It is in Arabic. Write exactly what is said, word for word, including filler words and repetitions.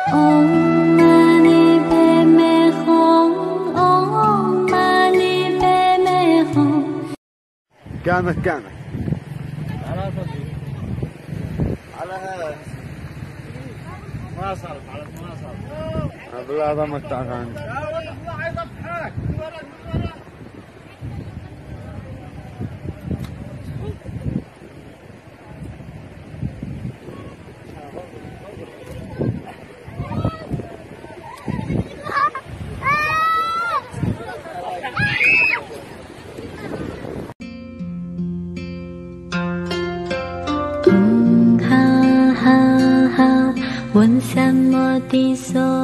كامل كامل على صدري على هذا ما صارت على ما صارت بالله ضمك تعال 问什么的所